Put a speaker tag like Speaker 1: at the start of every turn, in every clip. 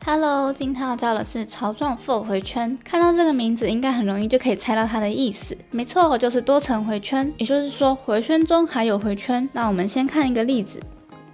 Speaker 1: Hello， 今天要教的是槽状 for 回圈。看到这个名字，应该很容易就可以猜到它的意思。没错，就是多层回圈，也就是说回圈中还有回圈。那我们先看一个例子。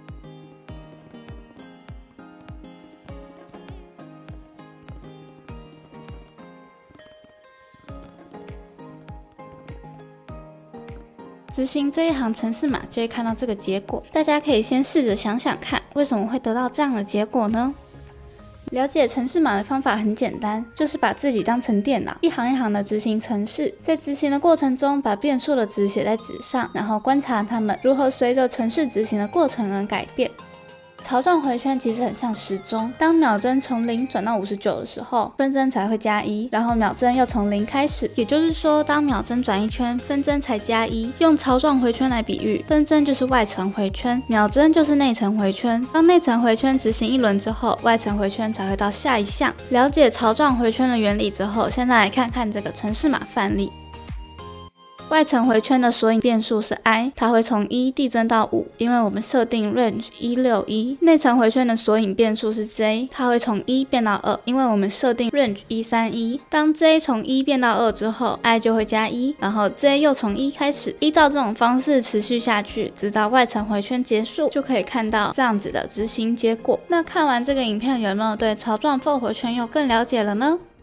Speaker 1: 执行这一行程式码就会看到这个结果。大家可以先试着想想看，为什么会得到这样的结果呢？了解程式码的方法很简单，就是把自己当成电脑，一行一行的执行程式。在执行的过程中，把变数的值写在纸上，然后观察它们如何随着程式执行的过程而改变。槽状回圈其实很像时钟，当秒针从0转到59的时候，分针才会加1，然后秒针又从0开始，也就是说，当秒针转一圈，分针才加1。用槽状回圈来比喻，分针就是外层回圈，秒针就是内层回圈。当内层回圈执行一轮之后，外层回圈才会到下一项。了解槽状回圈的原理之后，现在来看看这个程式码范例。外层回圈的索引变数是 i， 它会从1递增到5，因为我们设定 range 161。内层回圈的索引变数是 j， 它会从1变到2，因为我们设定 range 131。当 j 从1变到2之后 ，i 就会加1，然后 j 又从1开始，依照这种方式持续下去，直到外层回圈结束，就可以看到这样子的执行结果。那看完这个影片，有没有对槽状 for 回圈又更了解了呢？